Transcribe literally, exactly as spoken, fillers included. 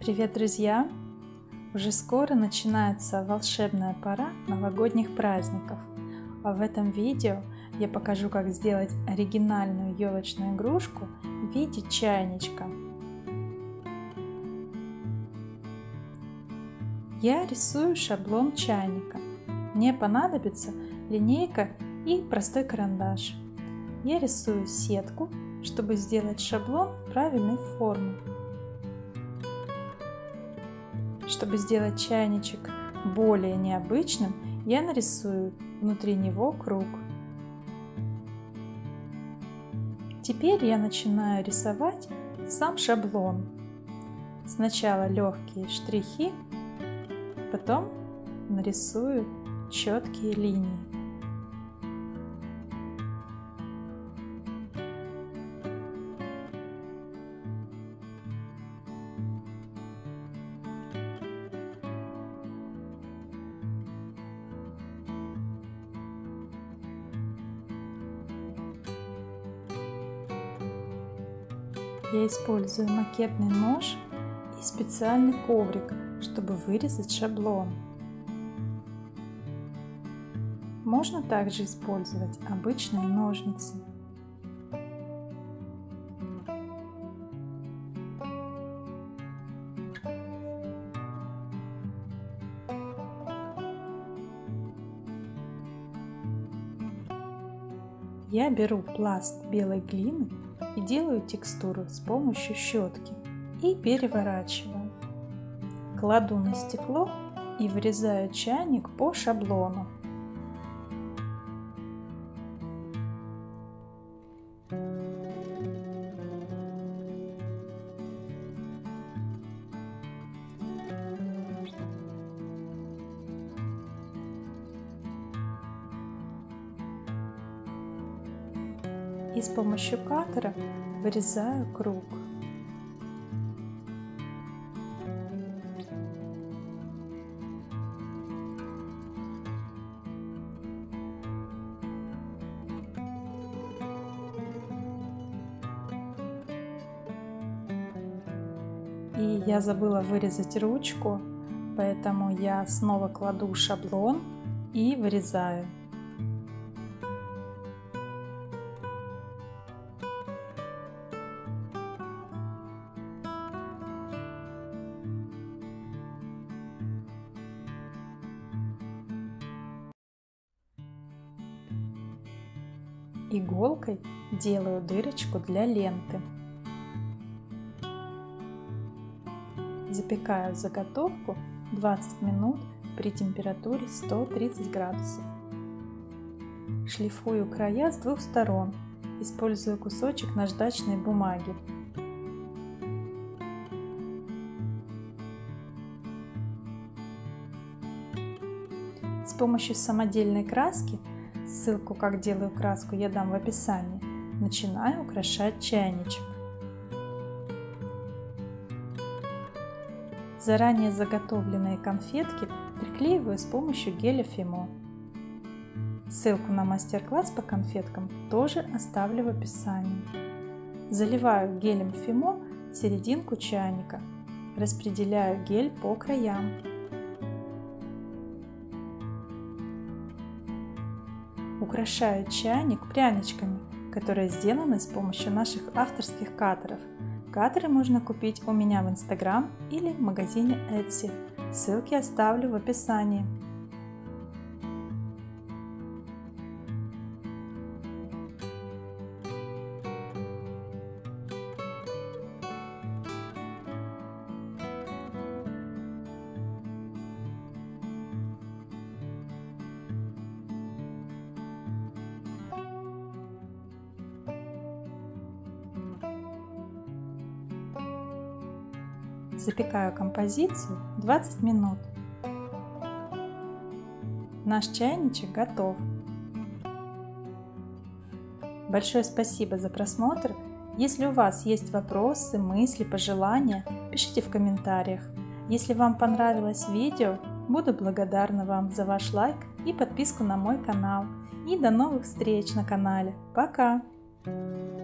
Привет, друзья! Уже скоро начинается волшебная пора новогодних праздников, а в этом видео я покажу, как сделать оригинальную елочную игрушку в виде чайничка. Я рисую шаблон чайника. Мне понадобится линейка и простой карандаш. Я рисую сетку, чтобы сделать шаблон правильной формы. Чтобы сделать чайничек более необычным, я нарисую внутри него круг. Теперь я начинаю рисовать сам шаблон. Сначала легкие штрихи, потом нарисую четкие линии. Я использую макетный нож и специальный коврик, чтобы вырезать шаблон. Можно также использовать обычные ножницы. Я беру пласт белой глины и делаю текстуру с помощью щетки и переворачиваю. Кладу на стекло и вырезаю чайник по шаблону. И с помощью катера вырезаю круг. И я забыла вырезать ручку, поэтому я снова кладу шаблон и вырезаю. Иголкой делаю дырочку для ленты. Запекаю заготовку двадцать минут при температуре сто тридцать градусов. Шлифую края с двух сторон, используя кусочек наждачной бумаги. С помощью самодельной краски, ссылку, как делаю краску, я дам в описании, начинаю украшать чайничек. Заранее заготовленные конфетки приклеиваю с помощью геля Фимо. Ссылку на мастер-класс по конфеткам тоже оставлю в описании. Заливаю гелем Фимо серединку чайника, распределяю гель по краям. Украшаю чайник пряничками, которые сделаны с помощью наших авторских катеров. Катеры можно купить у меня в Instagram или в магазине Etsy. Ссылки оставлю в описании. Запекаю композицию двадцать минут. Наш чайничек готов. Большое спасибо за просмотр. Если у вас есть вопросы, мысли, пожелания, пишите в комментариях. Если вам понравилось видео, буду благодарна вам за ваш лайк и подписку на мой канал. И до новых встреч на канале. Пока!